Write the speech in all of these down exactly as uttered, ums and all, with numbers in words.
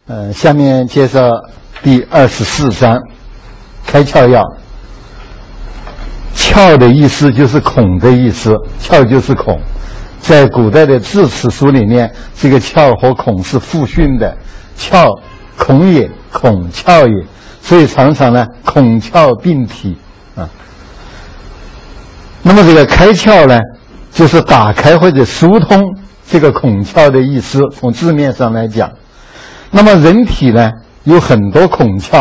呃，下面介绍第二十四章，开窍要。窍的意思就是孔的意思，窍就是孔。在古代的字词书里面，这个窍和孔是复训的，窍孔也，孔窍也，所以常常呢孔窍并体啊。那么这个开窍呢，就是打开或者疏通这个孔窍的意思，从字面上来讲。那么人体呢有很多孔窍，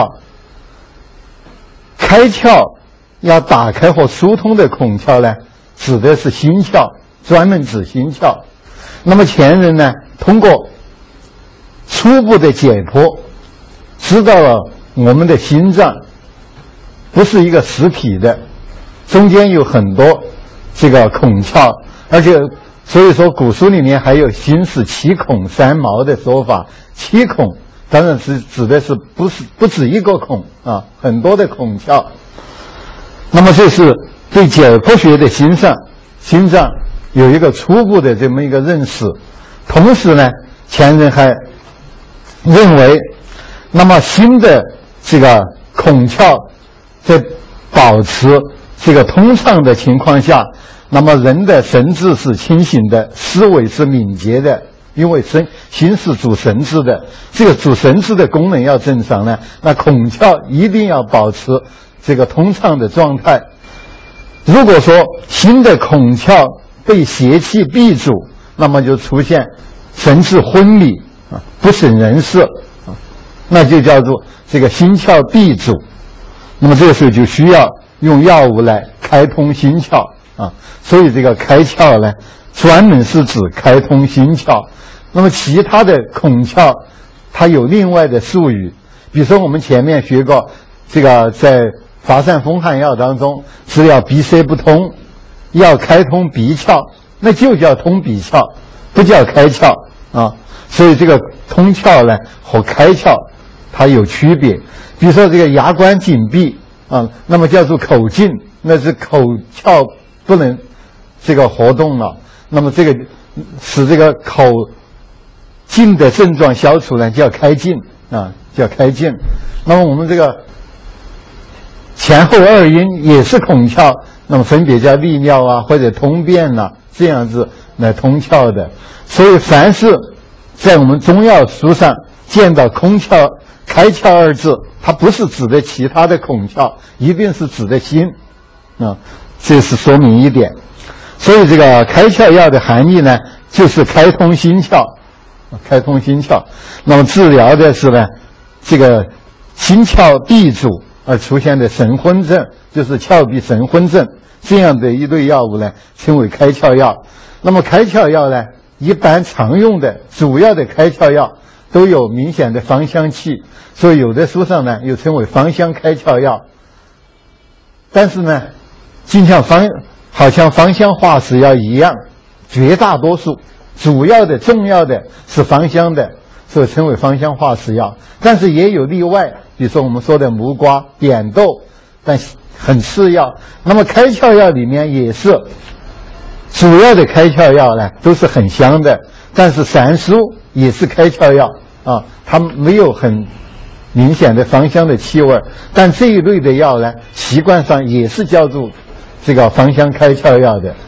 开窍要打开或疏通的孔窍呢，指的是心窍，专门指心窍。那么前人呢，通过初步的解剖，知道了我们的心脏不是一个实体的，中间有很多这个孔窍，而且所以说古书里面还有心是七孔三毛的说法。七孔当然是指的是不是不止一个孔啊，很多的孔窍。那么这是对解剖学的心脏心脏有一个初步的这么一个认识。同时呢，前人还认为，那么心的这个孔窍在保持这个通畅的情况下，那么人的神志是清醒的，思维是敏捷的。因为神心是主神志的，这个主神志的功能要正常呢，那孔窍一定要保持这个通畅的状态。如果说心的孔窍被邪气闭阻，那么就出现神志昏迷啊，不省人事啊，那就叫做这个心窍闭阻。那么这个时候就需要用药物来开通心窍啊，所以这个开窍呢，专门是指开通心窍。那么其他的孔窍它有另外的术语，比如说我们前面学过这个在乏散风寒药当中，只要鼻塞不通，要开通鼻窍，那就叫通鼻窍，不叫开窍啊。所以这个通窍呢和开窍它有区别。比如说这个牙关紧闭啊，那么叫做口禁，那是口窍不能这个活动了，那么这个使这个口禁的症状消除呢，叫开禁啊，叫开禁。那么我们这个前后二阴也是孔窍，那么分别叫利尿啊或者通便呐、啊，这样子来通窍的。所以凡是在我们中药书上见到空窍开窍二字，它不是指的其他的孔窍，一定是指的心啊，这是说明一点。所以这个开窍药的含义呢，就是开通心窍，开通心窍。那么治疗的是呢，这个心窍闭阻而出现的神昏症，就是窍闭神昏症，这样的一类药物呢，称为开窍药。那么开窍药呢，一般常用的主要的开窍药都有明显的芳香气，所以有的书上呢又称为芳香开窍药。但是呢，就像芳好像芳香化食药一样，绝大多数主要的重要的是芳香的，所以称为芳香化食药。但是也有例外，比如说我们说的木瓜、扁豆，但很次要。那么开窍药里面也是主要的开窍药呢，都是很香的，但是山苏也是开窍药啊，它没有很明显的芳香的气味，但这一类的药呢，习惯上也是叫做这个芳香开窍药的。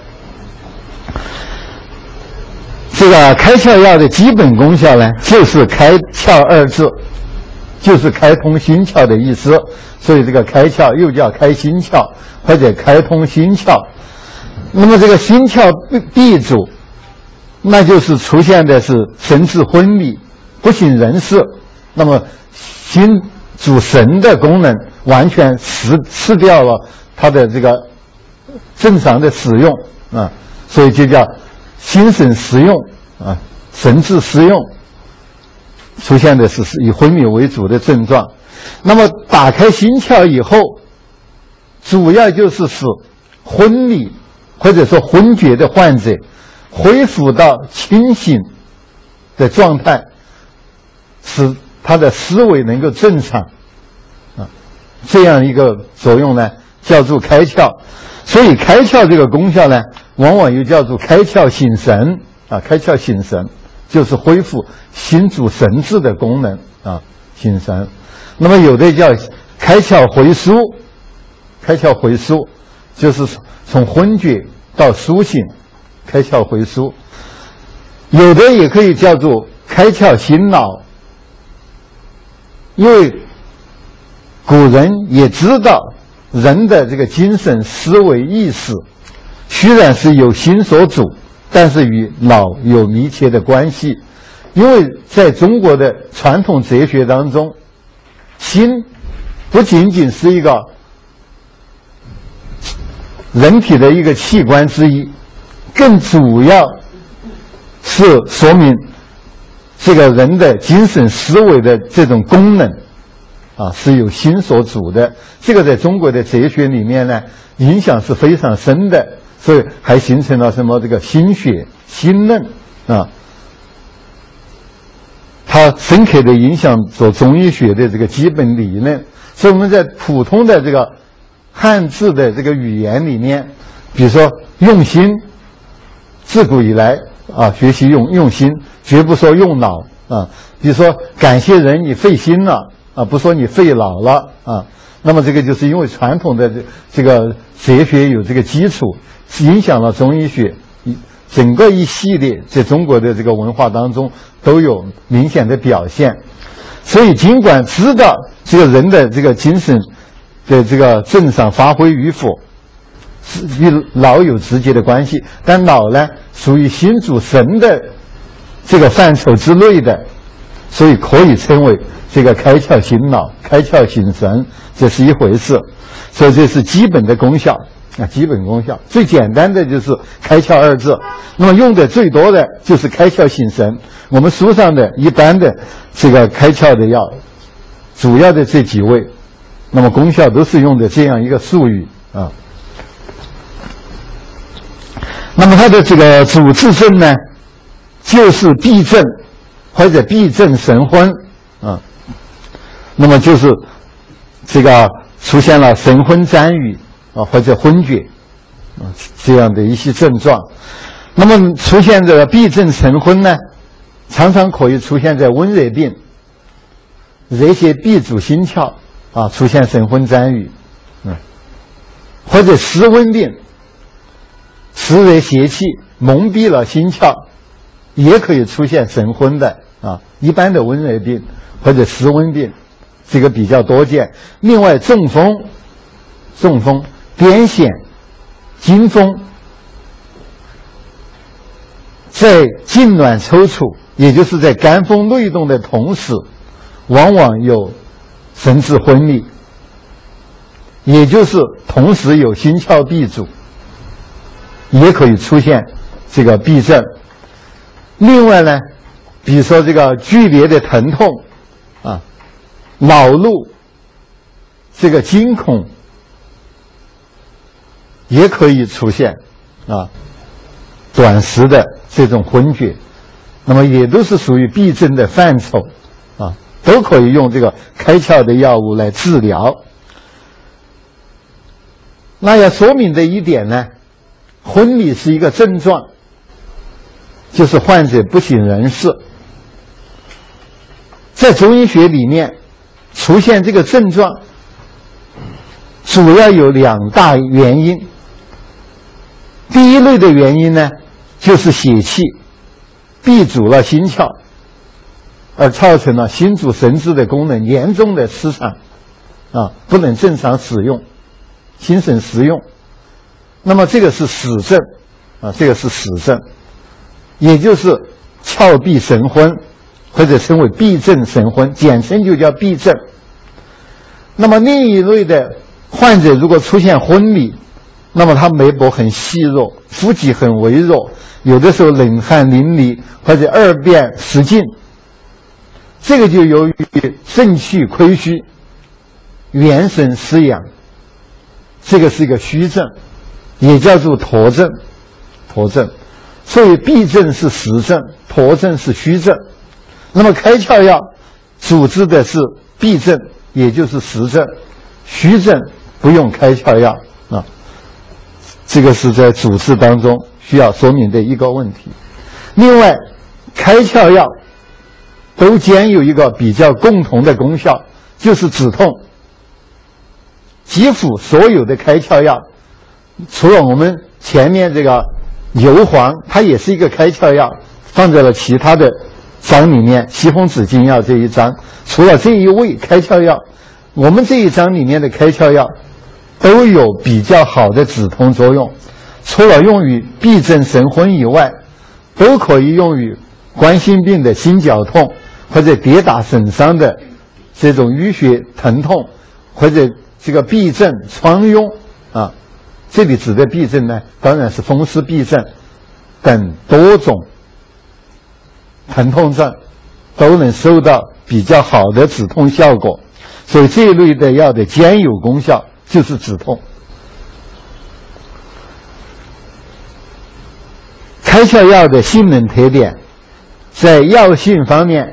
这个开窍药的基本功效呢，就是开窍二字，就是开通心窍的意思。所以这个开窍又叫开心窍或者开通心窍。那么这个心窍闭阻，那就是出现的是神志昏迷，不省人事。那么心主神的功能完全失失掉了它的这个正常的使用啊，所以就叫心神失用啊，神志失用，出现的是以昏迷为主的症状。那么打开心窍以后，主要就是使昏迷或者说昏厥的患者恢复到清醒的状态，使他的思维能够正常啊，这样一个作用呢，叫做开窍。所以开窍这个功效呢，往往又叫做开窍醒神啊，开窍醒神， 就是恢复心主神志的功能啊，心神。那么有的叫开窍回苏，开窍回苏就是从昏厥到苏醒，开窍回苏。有的也可以叫做开窍醒脑，因为古人也知道人的这个精神思维意识虽然是由心所主，但是与脑有密切的关系。因为在中国的传统哲学当中，心不仅仅是一个人体的一个器官之一，更主要是说明这个人的精神思维的这种功能啊，是由心所主的。这个在中国的哲学里面呢，影响是非常深的，所以还形成了什么这个心学、心论啊，它深刻的影响着中医学的这个基本理论。所以我们在普通的这个汉字的这个语言里面，比如说用心，自古以来啊，学习用用心，绝不说用脑啊。比如说感谢人你费心了啊，不说你费脑了啊。那么这个就是因为传统的这这个哲学有这个基础，影响了中医学，整个一系列在中国的这个文化当中都有明显的表现。所以尽管知道这个人的这个精神的这个正常发挥与否与脑有直接的关系，但脑呢属于心主神的这个范畴之内的，所以可以称为这个开窍醒脑、开窍醒神，这是一回事。所以这是基本的功效啊，基本功效最简单的就是开窍二字，那么用的最多的就是开窍醒神。我们书上的一般的这个开窍的药，主要的这几味，那么功效都是用的这样一个术语啊。那么它的这个主治症呢，就是闭症或者闭症神昏啊。那么就是这个出现了神昏沾雨啊，或者昏厥啊这样的一些症状。那么出现这个闭症神昏呢，常常可以出现在温热病，热邪闭阻心窍啊，出现神昏沾雨，嗯，或者湿温病，湿热邪气蒙蔽了心窍，也可以出现神昏的啊。一般的温热病或者湿温病，这个比较多见。另外，中风、中风、癫痫、惊风，在痉挛抽搐，也就是在肝风内动的同时，往往有神志昏迷，也就是同时有心窍闭阻，也可以出现这个闭症。另外呢，比如说这个剧烈的疼痛啊、恼怒、这个惊恐，也可以出现啊短时的这种昏厥，那么也都是属于闭症的范畴啊，都可以用这个开窍的药物来治疗。那要说明的一点呢，昏迷是一个症状，就是患者不省人事。在中医学里面，出现这个症状主要有两大原因。第一类的原因呢，就是血气闭阻了心窍，而造成了心主神志的功能严重的失常啊，不能正常使用，心神实用。那么这个是死症啊，这个是死症，也就是窍闭神昏，或者称为闭症神昏，简称就叫闭症。那么另一类的患者如果出现昏迷，那么他脉搏很细弱，呼吸很微弱，有的时候冷汗淋漓，或者二便失禁，这个就由于肾气亏虚，元神失养，这个是一个虚症，也叫做驼症。驼症，所以闭症是实症，驼症是虚症。那么开窍药主治的是闭症，也就是实症，虚症不用开窍药啊。这个是在主治当中需要说明的一个问题。另外， 开窍药都兼有一个比较共同的功效，就是止痛。几乎所有的开窍药，除了我们前面这个硫磺，它也是一个开窍药，放在了其他的章里面，西红柿精药这一章，除了这一味开窍药，我们这一章里面的开窍药都有比较好的止痛作用。除了用于痹症神昏以外，都可以用于冠心病的心绞痛，或者跌打损伤的这种淤血疼痛，或者这个痹症疮痈啊，这里指的痹症呢，当然是风湿痹症等多种疼痛症都能收到比较好的止痛效果。所以这一类的药的兼有功效就是止痛。开窍药的性能特点，在药性方面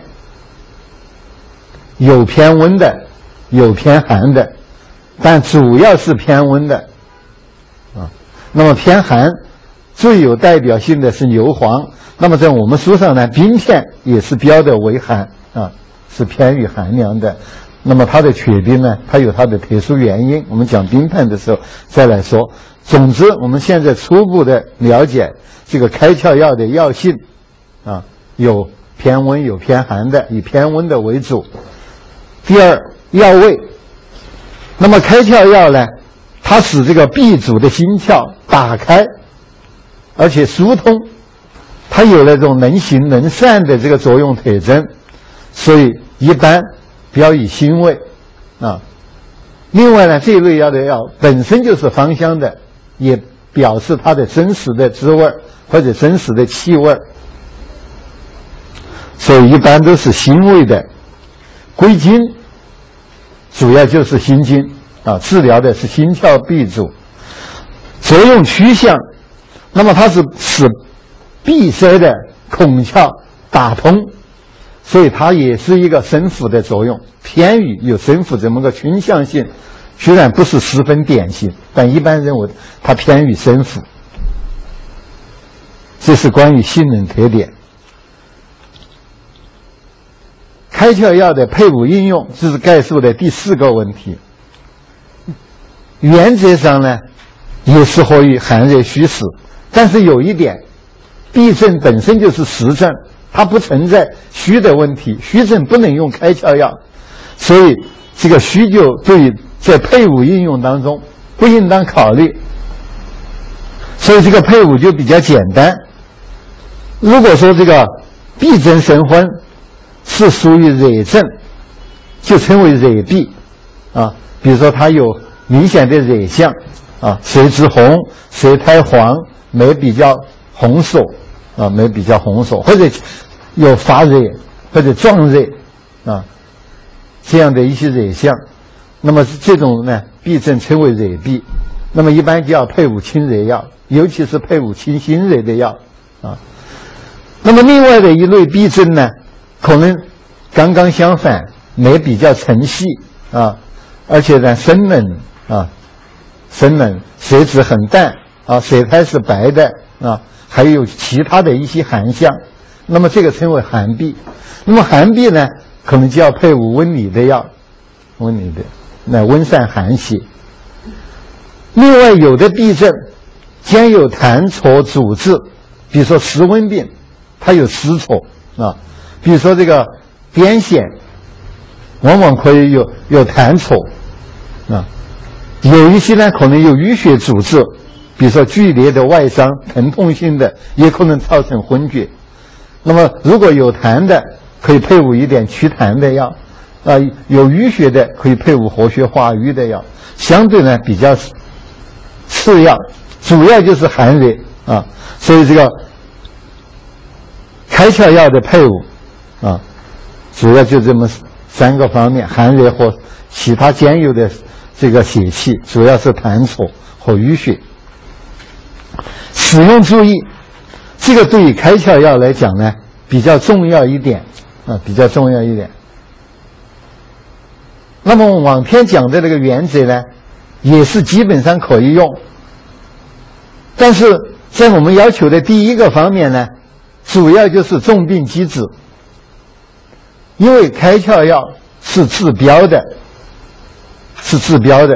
有偏温的，有偏寒的，但主要是偏温的啊。那么偏寒最有代表性的是硫磺，那么在我们书上呢，冰片也是标的为寒啊，是偏于寒凉的。那么它的缺冰呢，它有它的特殊原因，我们讲冰片的时候再来说。总之，我们现在初步的了解这个开窍药的药性啊，有偏温有偏寒的，以偏温的为主。第二，药味。那么开窍药呢，它使这个闭阻的心窍打开，而且疏通，它有那种能行能散的这个作用特征，所以一般标以辛味啊。另外呢，这一类药的药本身就是芳香的，也表示它的真实的滋味或者真实的气味，所以一般都是辛味的。归经主要就是心经啊，治疗的是心窍闭阻。作用趋向，那么它是使闭塞的孔窍打通，所以它也是一个生辅的作用，偏于有生辅这么个倾向性，虽然不是十分典型，但一般认为它偏于生辅。这是关于性能特点。开窍药的配伍应用，这是概述的第四个问题。原则上呢，也适合于寒热虚实，但是有一点，痹症本身就是实症，它不存在虚的问题，虚症不能用开窍药，所以这个虚就对于在配伍应用当中不应当考虑，所以这个配伍就比较简单。如果说这个痹症神昏是属于热症，就称为热痹啊，比如说它有明显的热象啊，舌质红，舌苔黄，眉比较红锁啊，眉比较红锁，或者有发热或者壮热啊，这样的一些热象，那么这种呢痹症称为热痹，那么一般就要配伍清热药，尤其是配伍清心热的药啊。那么另外的一类痹症呢，可能刚刚相反，眉比较沉细啊，而且呢生冷啊，生冷，舌质很淡啊，舌苔是白的啊，还有其他的一些寒象，那么这个称为寒痹。那么寒痹呢，可能就要配伍温里的药，温里的来温散寒邪。另外有的痹症兼有痰浊阻滞，比如说湿温病，它有湿浊啊，比如说这个癫痫，往往可以有有痰浊啊。有一些呢可能有淤血阻滞，比如说剧烈的外伤，疼痛性的，也可能造成昏厥。那么如果有痰的，可以配伍一点祛痰的药啊、呃；有淤血的，可以配伍活血化瘀的药。相对呢比较次要，主要就是寒热啊，所以这个开窍药的配伍啊，主要就这么三个方面：寒热或其他兼有的这个邪气，主要是痰浊和淤血。使用注意，这个对于开窍药来讲呢，比较重要一点啊，比较重要一点。那么往天讲的这个原则呢，也是基本上可以用，但是在我们要求的第一个方面呢， 主要就是重病机制，因为开窍药是治标的，是治标的。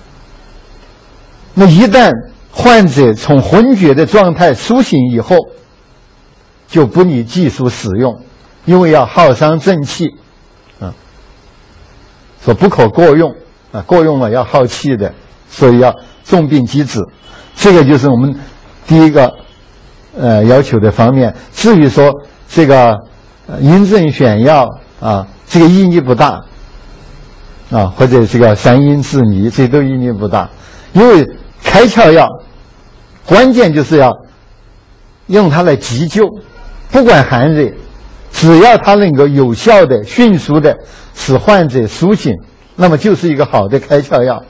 那一旦患者从昏厥的状态苏醒以后，就不宜继续使用，因为要耗伤正气，啊，说不可过用啊，过用了要耗气的，所以要重病机制。这个就是我们第一个呃要求的方面。至于说这个呃因症选药啊，这个意义不大啊，或者这个三因制迷，这都意义不大，因为开窍药关键就是要用它来急救，不管寒热，只要它能够有效的、迅速的使患者苏醒，那么就是一个好的开窍药。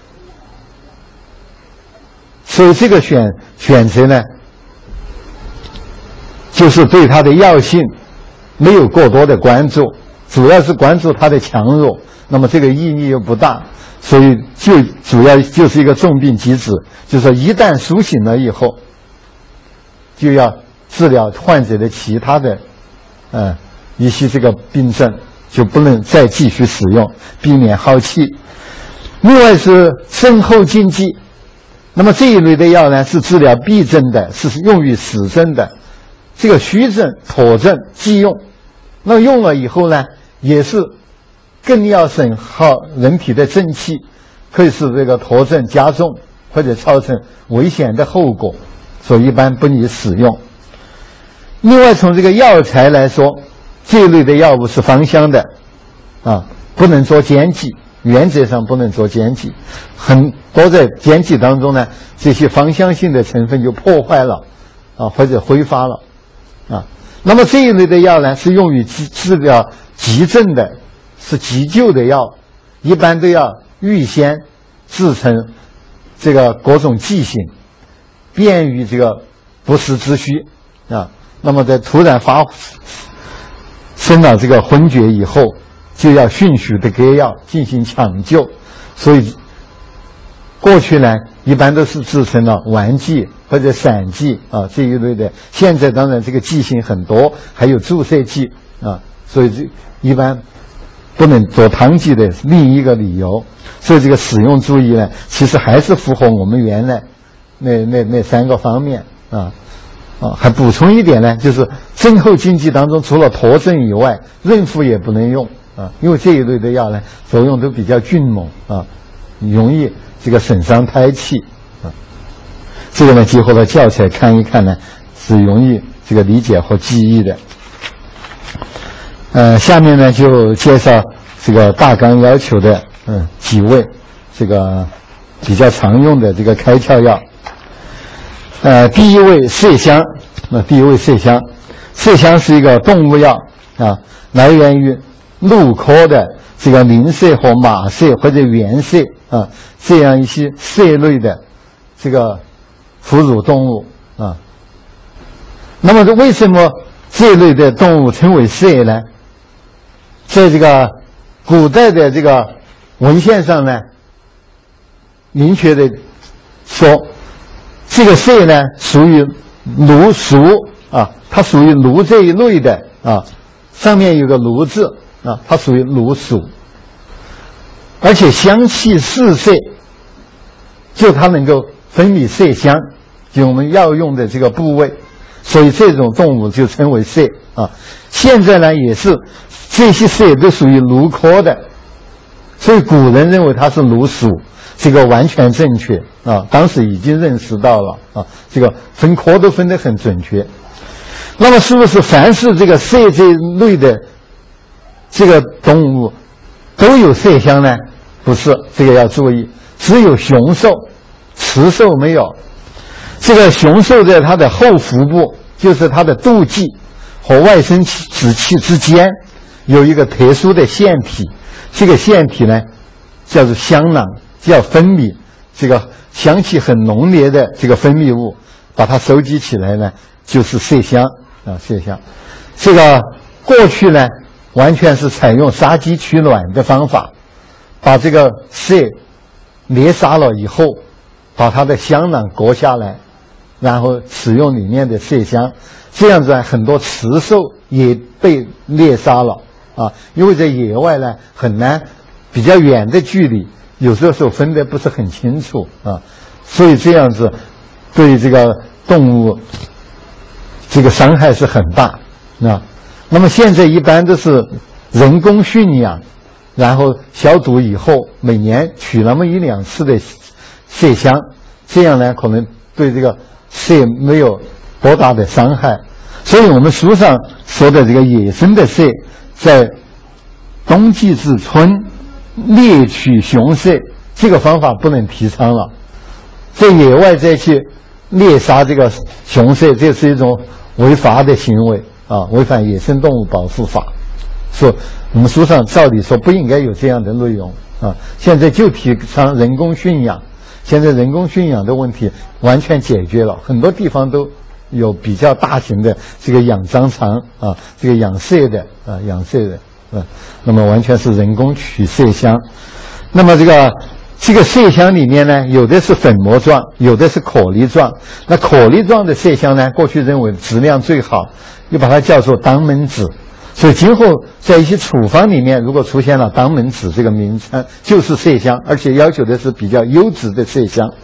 所以这个选选择呢，就是对它的药性没有过多的关注，主要是关注它的强弱，那么这个意义又不大，所以就主要就是一个重病机制，就是说一旦苏醒了以后，就要治疗患者的其他的呃一些这个病症，就不能再继续使用，避免耗气。另外是肾后禁忌，那么这一类的药呢是治疗痹症的，是用于死症的，这个虚症、妥症忌用。那用了以后呢，也是更要损耗人体的正气，可以使这个妥症加重或者造成危险的后果，所以一般不宜使用。另外从这个药材来说，这一类的药物是芳香的啊，不能做煎剂，原则上不能做煎剂，很多在煎剂当中呢，这些芳香性的成分就破坏了啊，或者挥发了啊。那么这一类的药呢，是用于治治疗急症的，是急救的药，一般都要预先制成这个各种剂型，便于这个不时之需啊。那么在突然发生了这个昏厥以后，就要迅速的给药进行抢救，所以过去呢一般都是制成了丸剂或者散剂啊这一类的，现在当然这个剂型很多，还有注射剂啊，所以这一般不能做汤剂的另一个理由。所以这个使用注意呢，其实还是符合我们原来那那那三个方面啊。啊，还补充一点呢，就是症后禁忌当中，除了妥症以外，润肤也不能用啊，因为这一类的药呢，作用都比较迅猛啊，容易这个损伤胎气啊。这个呢，结合到教材看一看呢，是容易这个理解和记忆的。呃，下面呢就介绍这个大纲要求的嗯几味这个比较常用的这个开窍药。呃，第一味麝香，那、呃、第一味麝香，麝香是一个动物药啊，来源于鹿科的这个灵麝和马麝或者猿麝啊这样一些麝类的这个哺乳动物啊。那么为什么这类的动物称为麝呢？在这个古代的这个文献上呢，明确的说，这个麝呢属于芦属啊，它属于芦这一类的啊，上面有个芦字啊，它属于芦属，而且香气四麝，就它能够分泌麝香，就我们药用的这个部位，所以这种动物就称为麝啊。现在呢也是这些麝都属于芦科的，所以古人认为它是芦属。这个完全正确啊，当时已经认识到了啊，这个分科都分得很准确。那么是不是凡是这个麝这类的这个动物都有麝香呢？不是，这个要注意，只有雄兽，雌兽没有。这个雄兽在它的后腹部，就是它的肚脐和外生殖器之间有一个特殊的腺体，这个腺体呢叫做香囊，要分泌这个香气很浓烈的这个分泌物，把它收集起来呢，就是麝香啊，麝香。这个过去呢，完全是采用杀鸡取卵的方法，把这个麝猎杀了以后，把它的香囊割下来，然后使用里面的麝香。 这样子啊，很多雌兽也被猎杀了啊，因为在野外呢很难，比较远的距离，有时候时候分得不是很清楚啊，所以这样子对这个动物这个伤害是很大啊。那么现在一般都是人工驯养，然后消毒以后，每年取那么一两次的麝香，这样呢可能对这个麝没有多大的伤害。所以我们书上说的这个野生的麝，在冬季至春猎取雄麝这个方法不能提倡了，在野外再去猎杀这个雄麝，这是一种违法的行为啊，违反野生动物保护法。说我们书上照理说不应该有这样的内容啊，现在就提倡人工驯养，现在人工驯养的问题完全解决了，很多地方都有比较大型的这个养蟑螂啊，这个养麝的啊，养麝的啊，那么完全是人工取麝香。那么这个这个麝香里面呢，有的是粉末状，有的是颗粒状。那颗粒状的麝香呢，过去认为质量最好，又把它叫做当门子。所以今后在一些处方里面，如果出现了当门子这个名称，就是麝香，而且要求的是比较优质的麝香。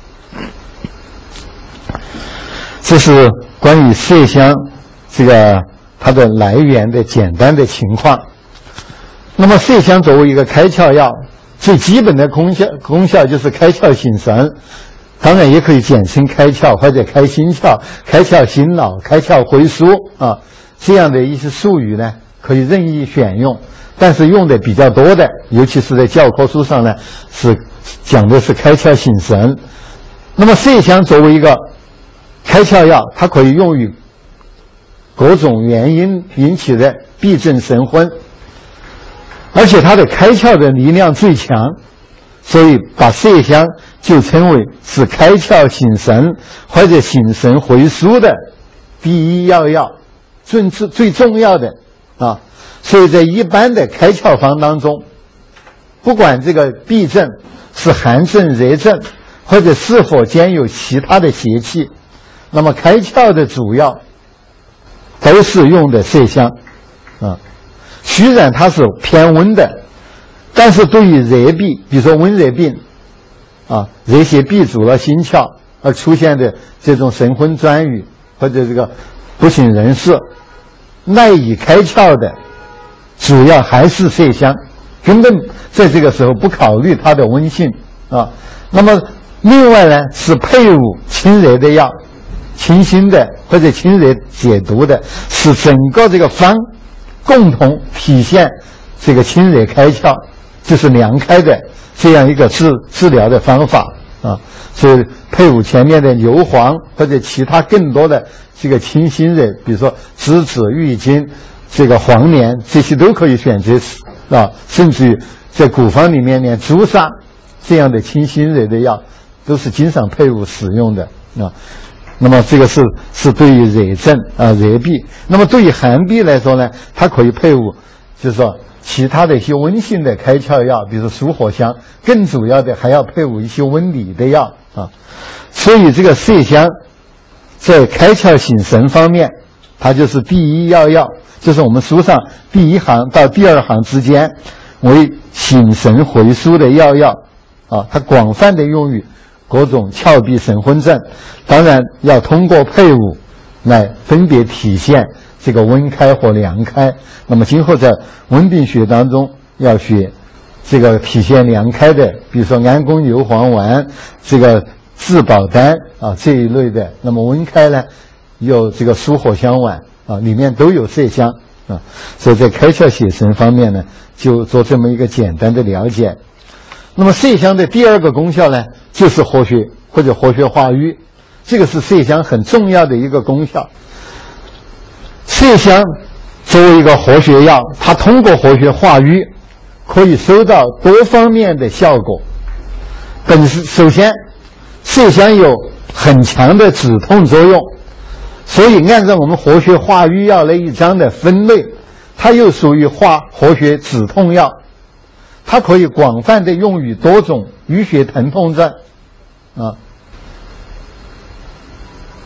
这是关于麝香这个它的来源的简单的情况。那么麝香作为一个开窍药，最基本的功效功效就是开窍醒神，当然也可以简称开窍或者开心窍、开窍醒脑、开窍回苏啊，这样的一些术语呢可以任意选用，但是用的比较多的，尤其是在教科书上呢，是讲的是开窍醒神。那么麝香作为一个开窍药，它可以用于各种原因引起的闭症神昏，而且它的开窍的力量最强，所以把麝香就称为是开窍醒神或者醒神回苏的第一要药，最最重要的啊。所以在一般的开窍方当中，不管这个痹症是寒症、热症，或者是否兼有其他的邪气，那么开窍的主要都是用的麝香啊。虽然它是偏温的，但是对于热痹，比如说温热病啊，热邪闭阻了心窍而出现的这种神昏专语或者这个不省人事，赖以开窍的主要还是麝香，根本在这个时候不考虑它的温性啊。那么另外呢，是配伍清热的药，清心的或者清热解毒的，使整个这个方共同体现这个清热开窍，就是凉开的这样一个治治疗的方法啊。所以配伍前面的牛黄或者其他更多的这个清心热，比如说栀子、郁金、这个黄连，这些都可以选择啊。甚至于在古方里面呢，朱砂这样的清心热的药都是经常配伍使用的啊。那么这个是是对于热症啊热痹。那么对于寒痹来说呢，它可以配伍就是说其他的一些温性的开窍药，比如说疏火香，更主要的还要配伍一些温里的药啊。所以这个麝香在开窍醒神方面，它就是第一要药，就是我们书上第一行到第二行之间为醒神回苏的要药啊，它广泛的用于各种窍闭神昏症，当然要通过配伍来分别体现这个温开或凉开。那么今后在温病学当中要学这个体现凉开的，比如说安宫牛黄丸、这个治保丹啊这一类的。那么温开呢，有这个疏火香丸啊，里面都有麝香啊。所以在开窍醒神方面呢，就做这么一个简单的了解。那么麝香的第二个功效呢，就是活血或者活血化瘀，这个是麝香很重要的一个功效。麝香作为一个活血药，它通过活血化瘀可以收到多方面的效果。本身首先麝香有很强的止痛作用，所以按照我们活血化瘀药那一章的分类，它又属于化活血止痛药，它可以广泛的用于多种淤血疼痛症啊。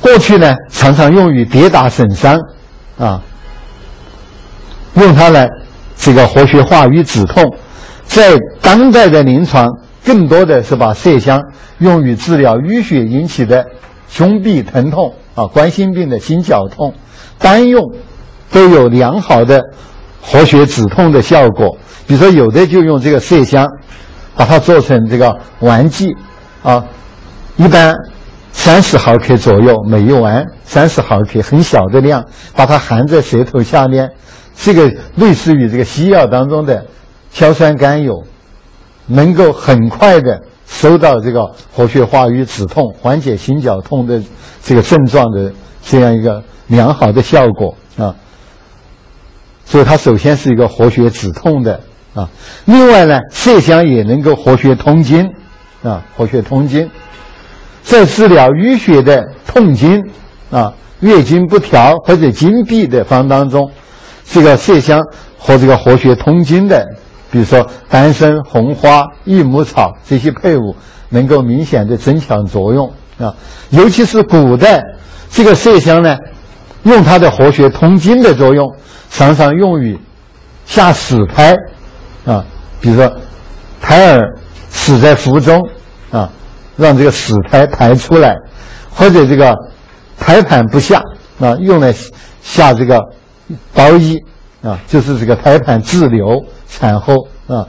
过去呢常常用于跌打损伤啊，用它来这个活血化瘀止痛。在当代的临床，更多的是把麝香用于治疗淤血引起的胸壁疼痛啊、冠心病的心绞痛，单用都有良好的活血止痛的效果。比如说有的就用这个麝香，把它做成这个丸剂啊，一般三十毫克左右，每一丸三十毫克，很小的量，把它含在舌头下面，这个类似于这个西药当中的硝酸甘油，能够很快的收到这个活血化瘀止痛、缓解心绞痛的这个症状的这样一个良好的效果啊。所以它首先是一个活血止痛的啊。另外呢，麝香也能够活血通经啊，活血通经，在治疗淤血的痛经啊、月经不调或者经闭的方当中，这个麝香和这个活血通经的，比如说丹参、红花、益母草这些配伍，能够明显的增强作用啊。尤其是古代这个麝香呢，用它的活血通经的作用，常常用于下死胎啊，比如说胎儿死在腹中啊，让这个死胎排出来，或者这个胎盘不下啊，用来下这个包衣啊，就是这个胎盘滞留产后啊。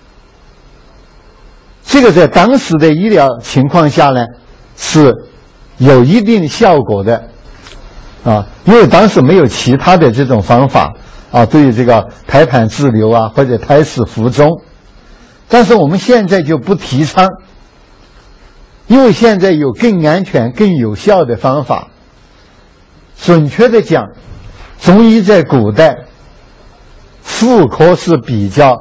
这个在当时的医疗情况下呢，是有一定效果的啊，因为当时没有其他的这种方法啊，对于这个胎盘滞留啊或者胎死腹中。但是我们现在就不提倡，因为现在有更安全更有效的方法。准确的讲，中医在古代妇科是比较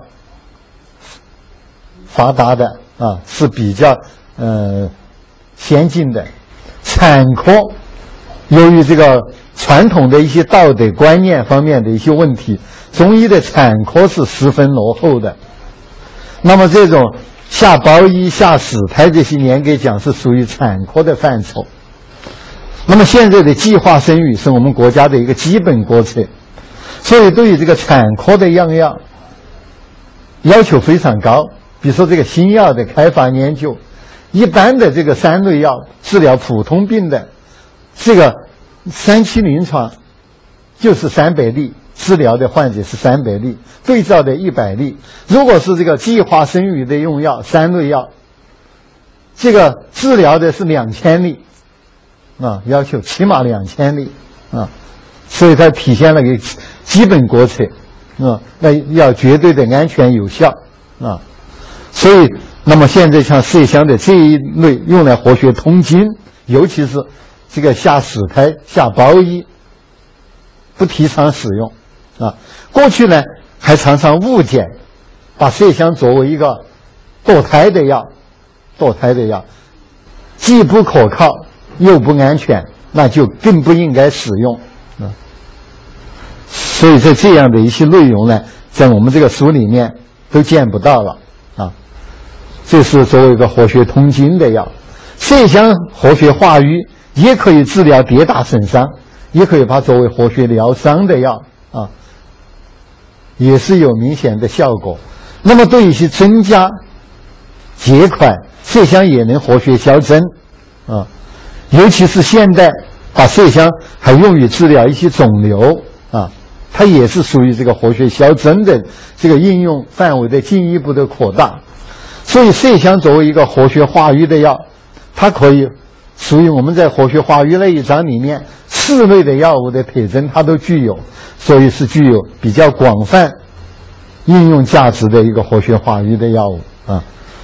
发达的啊，是比较呃先进的。产科由于这个传统的一些道德观念方面的一些问题，中医的产科是十分落后的。那么这种下包衣、下死胎这些严格讲是属于产科的范畴。那么现在的计划生育是我们国家的一个基本国策，所以对于这个产科的样药要求非常高。比如说这个新药的开发研究，一般的这个三类药治疗普通病的，这个三期临床就是三百例，治疗的患者是三百例，对照的一百例。如果是这个计划生育的用药三类药，这个治疗的是两千例啊，要求起码两千例啊，所以它体现了个基本国策啊，那要绝对的安全有效啊。所以那么现在像麝香的这一类用来活血通经，尤其是这个下死胎、下包衣，不提倡使用啊。过去呢还常常误解，把麝香作为一个堕胎的药，堕胎的药既不可靠又不安全，那就更不应该使用啊。所以在这样的一些内容呢，在我们这个书里面都见不到了啊。这是作为一个活血通经的药。麝香活血化瘀，也可以治疗跌打损伤，也可以把它作为活血疗伤的药啊，也是有明显的效果。那么对一些增加结块，麝香也能活血消增啊。尤其是现代把麝香还用于治疗一些肿瘤啊，它也是属于这个活血消增的这个应用范围的进一步的扩大。所以麝香作为一个活血化瘀的药，它可以属于我们在活血化瘀那一章里面四类的药物的特征它都具有，所以是具有比较广泛应用价值的一个活血化瘀的药物啊。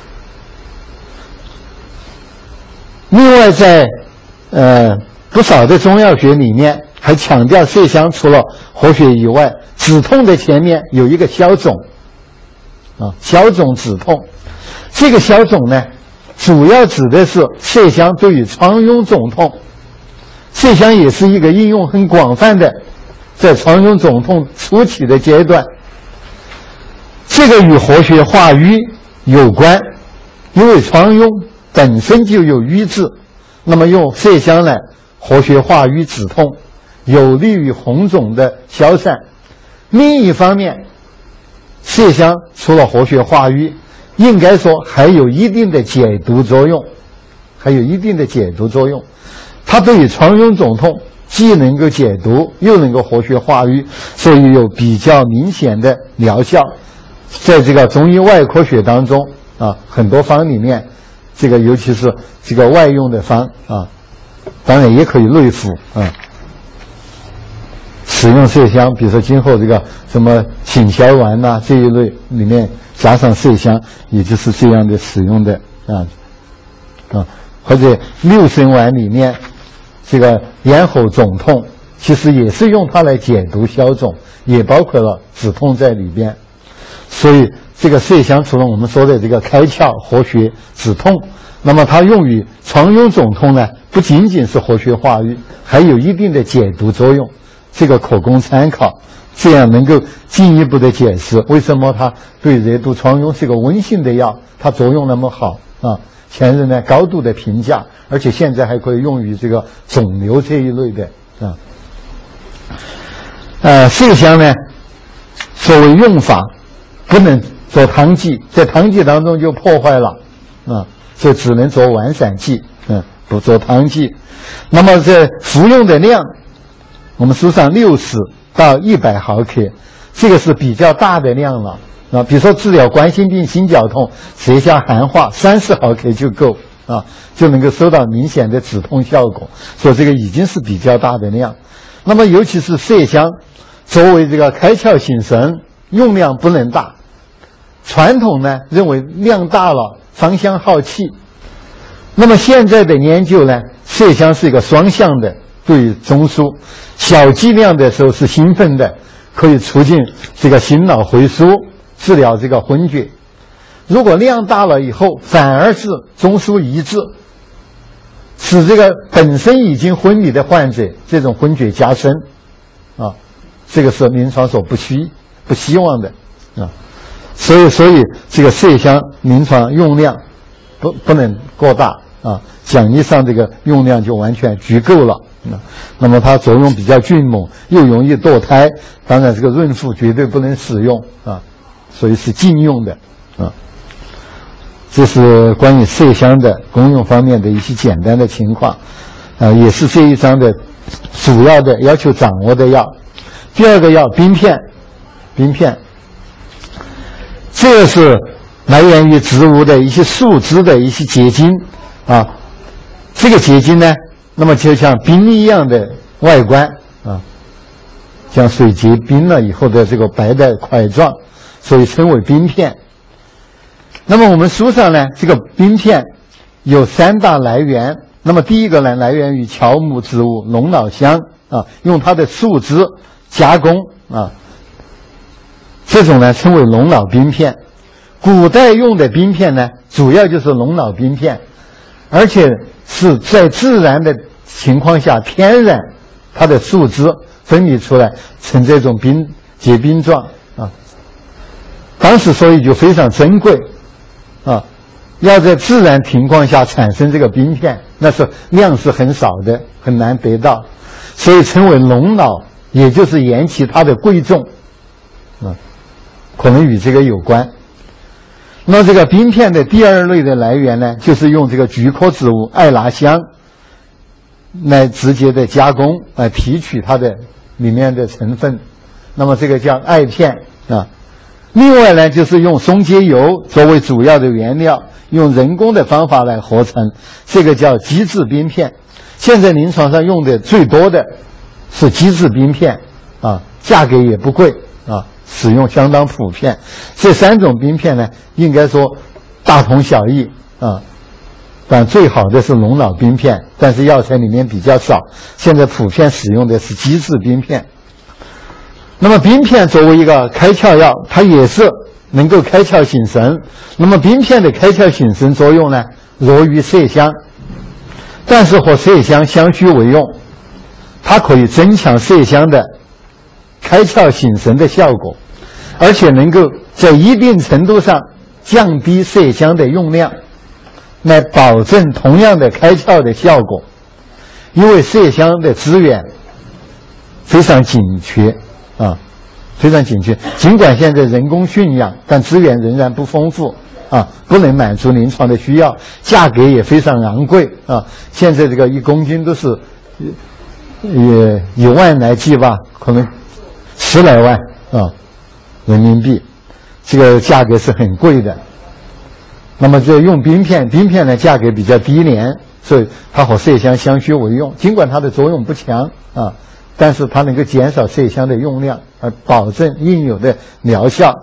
另外在呃不少的中药学里面还强调麝香除了活血以外，止痛的前面有一个消肿啊，消肿止痛。这个消肿呢，主要指的是麝香对于疮痈肿痛，麝香也是一个应用很广泛的，在疮痈肿痛初期的阶段，这个与活血化瘀有关，因为疮痈本身就有瘀滞，那么用麝香来活血化瘀止痛，有利于红肿的消散。另一方面，麝香除了活血化瘀，应该说还有一定的解毒作用，还有一定的解毒作用。它对于疮痈肿痛既能够解毒，又能够活血化瘀，所以有比较明显的疗效。在这个中医外科学当中啊，很多方里面，这个尤其是这个外用的方啊，当然也可以内服啊。使用麝香，比如说今后这个什么醒消丸呐、啊、这一类里面加上麝香，也就是这样的使用的啊啊，或者六神丸里面这个咽喉肿痛，其实也是用它来解毒消肿，也包括了止痛在里边。所以这个麝香除了我们说的这个开窍活血止痛，那么它用于疮痈肿痛呢，不仅仅是活血化瘀，还有一定的解毒作用，这个可供参考。这样能够进一步的解释为什么它对热毒疮痈是个温性的药，它作用那么好啊。前人呢高度的评价，而且现在还可以用于这个肿瘤这一类的啊。呃，麝香呢，作为用法不能做汤剂，在汤剂当中就破坏了啊，所以只能做丸散剂，嗯，不做汤剂。那么这服用的量，我们书上六十到一百毫克，这个是比较大的量了啊。比如说治疗冠心病、心绞痛、舌下寒化，三十毫克就够啊，就能够收到明显的止痛效果。所以这个已经是比较大的量。那么尤其是麝香，作为这个开窍醒神，用量不能大。传统呢认为量大了芳香耗气，那么现在的研究呢，麝香是一个双向的，对于中枢小剂量的时候是兴奋的，可以促进这个心脑回输，治疗这个昏厥。如果量大了以后，反而是中枢抑制，使这个本身已经昏迷的患者这种昏厥加深啊，这个是临床所不希不希望的啊。所以，所以这个麝香临床用量不不能过大啊，讲义上这个用量就完全足够了。啊，那么它作用比较迅猛，又容易堕胎，当然这个孕妇绝对不能使用啊，所以是禁用的啊。这是关于麝香的功用方面的一些简单的情况，啊，也是这一章的主要的要求掌握的药。第二个药冰片，冰片。这是来源于植物的一些树枝的一些结晶啊，这个结晶呢，那么就像冰一样的外观啊，像水结冰了以后的这个白的块状，所以称为冰片。那么我们书上呢，这个冰片有三大来源。那么第一个呢，来源于乔木植物龙脑香啊，用它的树枝加工啊。这种呢称为龙脑冰片。古代用的冰片呢，主要就是龙脑冰片，而且是在自然的情况下天然，它的树枝分离出来成这种冰结冰状啊。当时所以就非常珍贵啊，要在自然情况下产生这个冰片，那是量是很少的，很难得到，所以称为龙脑，也就是言其它的贵重啊。可能与这个有关。那这个冰片的第二类的来源呢，就是用这个菊科植物艾拉香来直接的加工，来提取它的里面的成分，那么这个叫艾片啊。另外呢，就是用松节油作为主要的原料，用人工的方法来合成，这个叫机制冰片。现在临床上用的最多的是机制冰片啊，价格也不贵啊，使用相当普遍。这三种冰片呢，应该说大同小异啊，但最好的是龙脑冰片，但是药材里面比较少，现在普遍使用的是机制冰片。那么冰片作为一个开窍药，它也是能够开窍醒神。那么冰片的开窍醒神作用呢，弱于麝香，但是和麝香相须为用，它可以增强麝香的开窍醒神的效果，而且能够在一定程度上降低麝香的用量，来保证同样的开窍的效果。 因为麝香的资源非常紧缺啊，非常紧缺。尽管现在人工驯养，但资源仍然不丰富啊，不能满足临床的需要，价格也非常昂贵啊。现在这个一公斤都是也一万来计吧，可能十来万啊人民币，这个价格是很贵的。那么就用冰片，冰片呢价格比较低廉，所以它和麝香相须为用。尽管它的作用不强啊，但是它能够减少麝香的用量，而保证应有的疗效。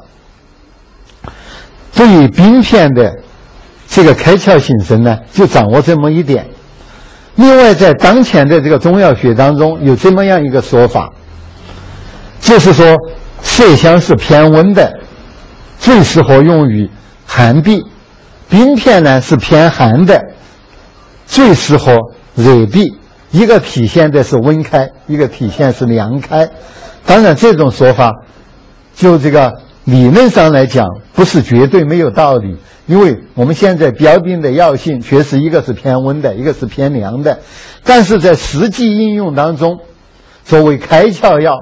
对于冰片的这个开窍醒神呢，就掌握这么一点。另外，在当前的这个中药学当中，有这么样一个说法，就是说麝香是偏温的，最适合用于寒痹；冰片呢是偏寒的，最适合热痹。一个体现的是温开，一个体现是凉开。当然，这种说法就这个理论上来讲不是绝对没有道理，因为我们现在标定的药性确实一个是偏温的，一个是偏凉的，但是在实际应用当中，作为开窍药，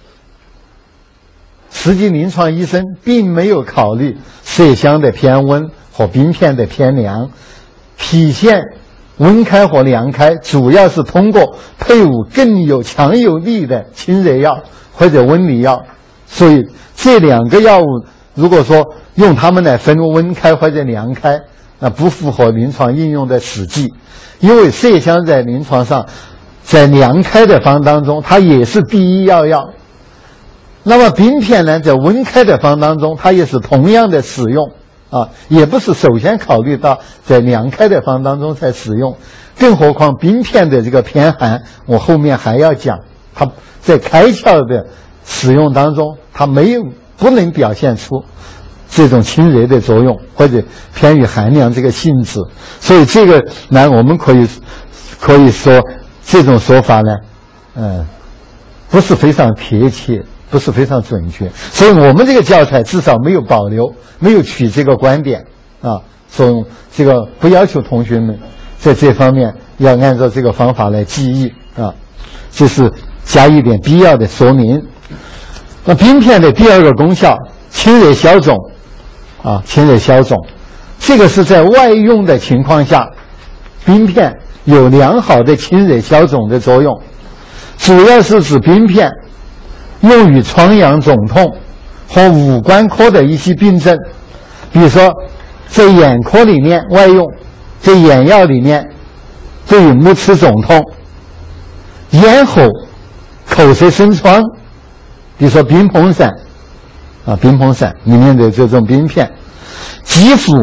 实际临床医生并没有考虑麝香的偏温和冰片的偏凉，体现温开和凉开主要是通过配伍更有强有力的清热药或者温里药，所以这两个药物如果说用它们来分温开或者凉开，那不符合临床应用的实际。因为麝香在临床上在凉开的方当中它也是第一要药，那么冰片呢在温开的方当中它也是同样的使用啊，也不是首先考虑到在凉开的方当中才使用，更何况冰片的这个偏寒，我后面还要讲，它在开窍的使用当中，它没有不能表现出这种清热的作用，或者偏于寒凉这个性质，所以这个呢，我们可以可以说这种说法呢，嗯，不是非常贴切。不是非常准确，所以我们这个教材至少没有保留，没有取这个观点啊，所以这个不要求同学们在这方面要按照这个方法来记忆啊，这是加一点必要的说明。那冰片的第二个功效，清热消肿啊，清热消肿，这个是在外用的情况下，冰片有良好的清热消肿的作用，主要是指冰片用于疮疡肿痛和五官科的一些病症，比如说在眼科里面外用，在眼药里面对于目赤肿痛、咽喉、口舌生疮，比如说冰硼散啊，冰硼散里面的这种冰片，肌肤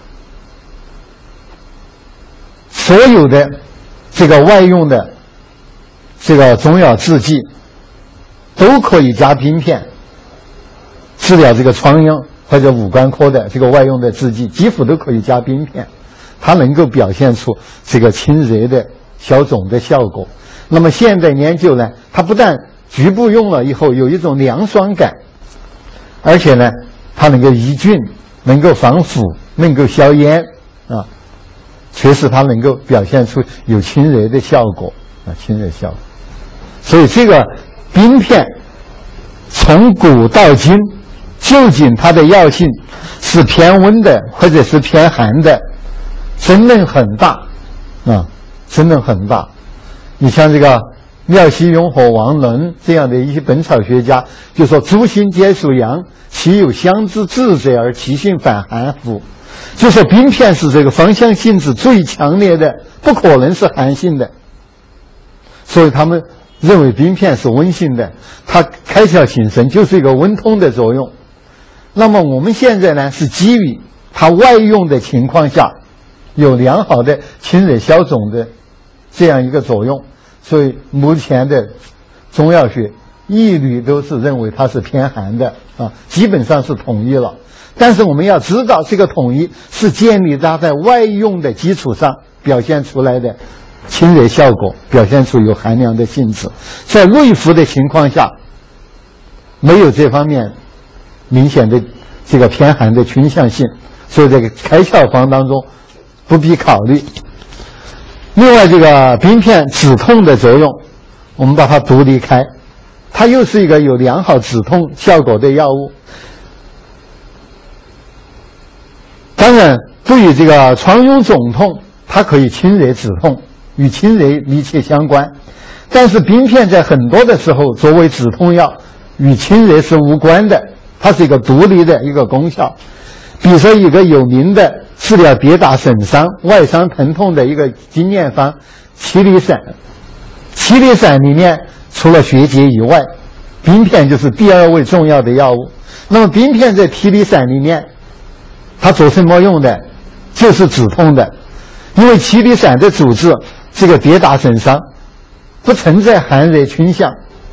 所有的这个外用的这个中药制剂都可以加冰片治疗这个疮疡或者五官科的这个外用的制剂，几乎都可以加冰片，它能够表现出这个清热的消肿的效果。那么现在研究呢，它不但局部用了以后有一种凉爽感，而且呢，它能够抑菌，能够防腐，能够消炎啊，确实它能够表现出有清热的效果啊，清热效果。所以这个冰片从古到今，究竟它的药性是偏温的或者是偏寒的，争论很大啊，争论很大。你像这个廖希雍和王伦这样的一些本草学家就说，诸辛皆属阳，其有香之至者而其性反寒乎？就说冰片是这个芳香性质最强烈的，不可能是寒性的，所以他们认为冰片是温性的，它开窍醒神就是一个温通的作用。那么我们现在呢，是基于它外用的情况下有良好的清热消肿的这样一个作用，所以目前的中药学一律都是认为它是偏寒的啊，基本上是统一了。但是我们要知道，这个统一是建立它在外用的基础上表现出来的清热效果，表现出有寒凉的性质，在内服的情况下没有这方面明显的这个偏寒的倾向性，所以这个开窍方当中不必考虑。 另外，这个冰片止痛的作用，我们把它独立开，它又是一个有良好止痛效果的药物。当然，对于这个疮痈肿痛，它可以清热止痛，与清热密切相关。但是冰片在很多的时候作为止痛药，与清热是无关的，它是一个独立的一个功效。比如说一个有名的治疗跌打损伤、外伤疼痛的一个经验方七厘散。七厘散里面除了血解以外，冰片就是第二位重要的药物。那么冰片在七厘散里面，它做什么用的？就是止痛的。因为七厘散的主治这个跌打损伤不存在寒热倾向，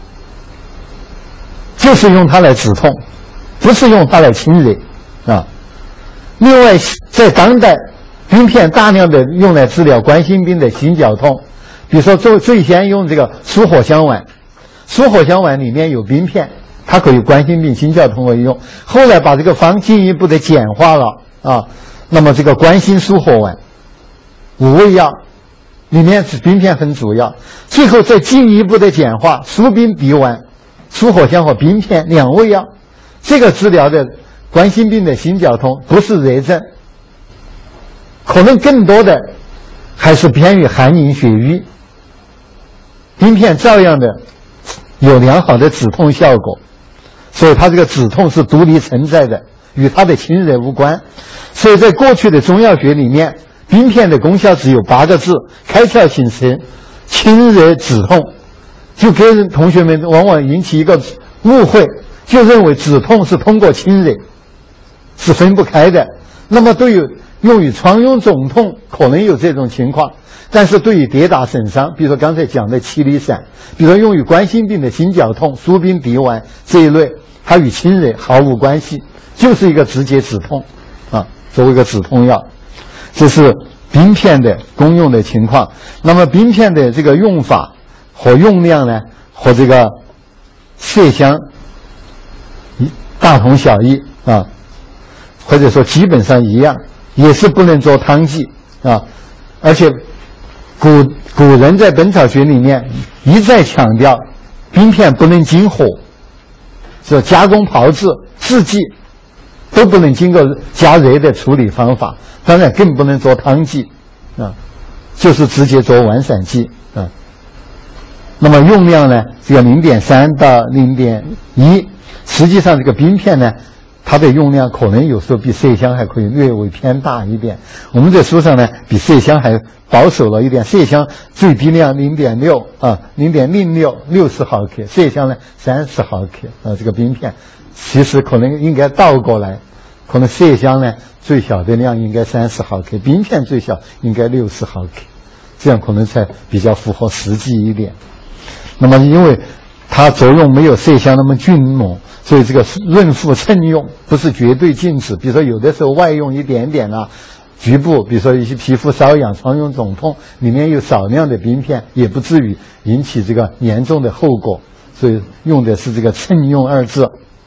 就是用它来止痛，不是用它来清热啊。另外，在当代，冰片大量的用来治疗冠心病的心绞痛，比如说最最先用这个疏火香丸，疏火香丸里面有冰片，它可以冠心病、心绞痛为用。后来把这个方进一步的简化了啊，那么这个冠心疏火丸，五味药里面是冰片分主要，最后再进一步的简化，疏冰鼻丸、疏火香和冰片两味药，这个治疗的冠心病的心绞痛不是热症，可能更多的还是偏于寒凝血瘀。冰片照样的有良好的止痛效果，所以它这个止痛是独立存在的，与它的清热无关。所以在过去的中药学里面，冰片的功效只有八个字：开窍醒神、清热止痛。就给同学们往往引起一个误会，就认为止痛是通过清热，是分不开的。那么对于用于疮痈肿痛可能有这种情况，但是对于跌打损伤，比如说刚才讲的七厘散，比如说用于冠心病的心绞痛、疏冰鼻丸这一类，它与清热毫无关系，就是一个直接止痛啊，作为一个止痛药。这是冰片的功用的情况。那么冰片的这个用法和用量呢，和这个麝香大同小异啊，或者说基本上一样，也是不能做汤剂啊。而且古古人在《本草学》里面一再强调，冰片不能经火，说加工炮制、制剂都不能经过加热的处理方法，当然更不能做汤剂啊，就是直接做丸散剂啊。那么用量呢，这个 零点三 到 零点一， 实际上这个冰片呢，它的用量可能有时候比麝香还可以略微偏大一点。我们在书上呢，比麝香还保守了一点，麝香最低量 零点六 啊 ,零点零六 六十毫克，麝香呢三十毫克啊，这个冰片其实可能应该倒过来，可能麝香呢最小的量应该三十毫克，冰片最小应该六十毫克，这样可能才比较符合实际一点。那么因为它作用没有麝香那么迅猛，所以这个润肤趁用不是绝对禁止。比如说有的时候外用一点点啊，局部比如说一些皮肤瘙痒、疮痈肿痛，里面有少量的冰片，也不至于引起这个严重的后果，所以用的是这个趁用二字。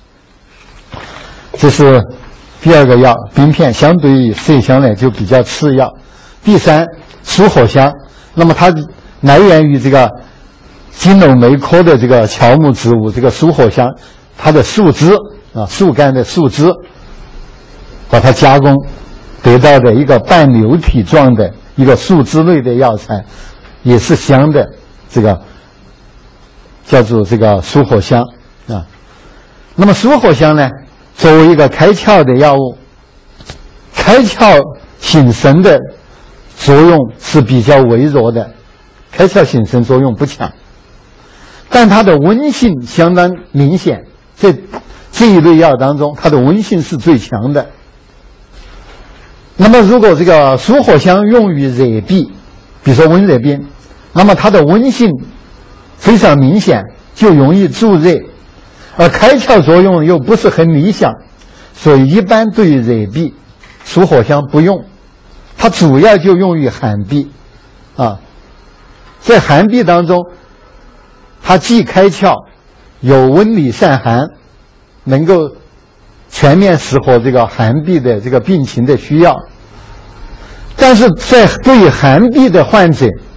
这是第二个药，冰片相对于麝香呢就比较次要。第三，疏火香，那么它来源于这个金缕梅科的这个乔木植物，这个疏火香，它的树枝啊，树干的树枝，把它加工得到的一个半流体状的一个树枝类的药材，也是香的，这个叫做这个疏火香啊。那么疏火香呢，作为一个开窍的药物，开窍醒神的作用是比较微弱的，开窍醒神作用不强。但它的温性相当明显，在这一类药当中，它的温性是最强的。那么如果这个疏火香用于热痹，比如说温热病，那么它的温性非常明显，就容易助热，而开窍作用又不是很理想，所以一般对于热痹，疏火香不用，它主要就用于寒痹啊。在寒痹当中，它既开窍，有温里散寒，能够全面适合这个寒痹的这个病情的需要。但是在对于寒痹的患者，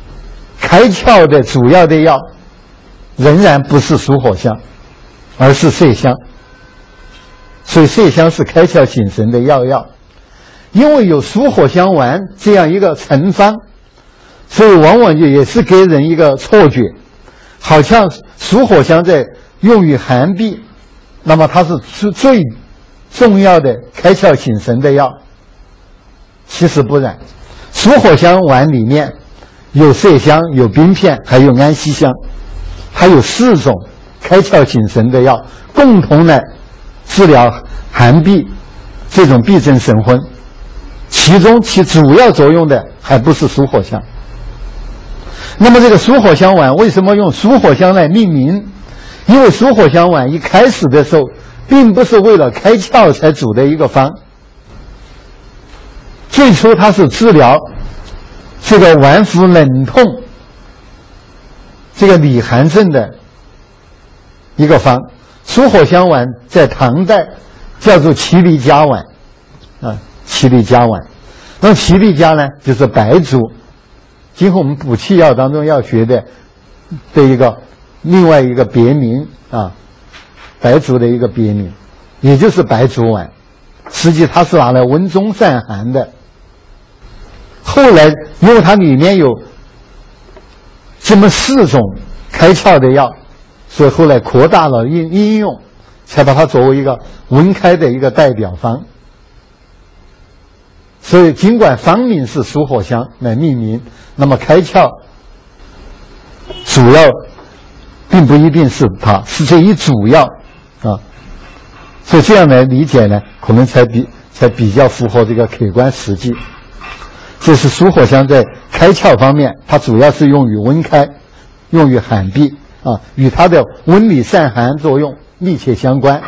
开窍的主要的药仍然不是属火香，而是麝香。所以麝香是开窍醒神的药药。因为有属火香丸这样一个成方，所以往往就也是给人一个错觉，好像属火香在用于寒痹，那么它是最最重要的开窍醒神的药。其实不然，属火香丸里面有麝香、有冰片，还有安息香，还有四种开窍醒神的药，共同来治疗寒痹这种痹症神昏。其中其主要作用的还不是属火香。那么这个属火香丸为什么用属火香来命名？因为属火香丸一开始的时候并不是为了开窍才煮的一个方，最初它是治疗这个脘腹冷痛这个里寒症的一个方。属火香丸在唐代叫做芪梨加丸啊，芪梨加丸。那么芪梨加呢，就是白术，今后我们补气药当中要学的的一个另外一个别名啊，白术的一个别名，也就是白术丸。实际它是拿来温中散寒的。后来因为它里面有这么四种开窍的药，所以后来扩大了应应用，才把它作为一个温开的一个代表方。所以尽管方名是属火香来命名，那么开窍主要并不一定是它，是这一主要啊。所以这样来理解呢，可能才比才比较符合这个客观实际。这是属火香在开窍方面，它主要是用于温开，用于寒痹啊，与它的温里散寒作用密切相关。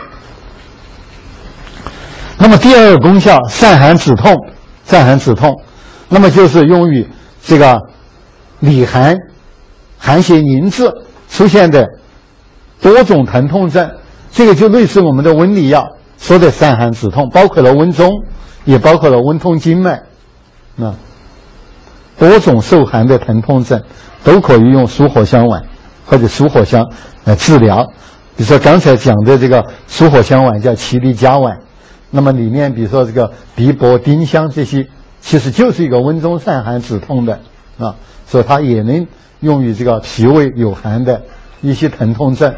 那么第二个功效，散寒止痛，散寒止痛，那么就是用于这个里寒、寒邪凝滞出现的多种疼痛症，这个就类似我们的温里药说的散寒止痛，包括了温中，也包括了温通经脉。啊，多种受寒的疼痛症都可以用属火香丸或者属火香来治疗。比如说刚才讲的这个属火香丸叫芪梨加丸，那么里面比如说这个枇杷、丁香这些，其实就是一个温中散寒止痛的啊，所以它也能用于这个脾胃有寒的一些疼痛症。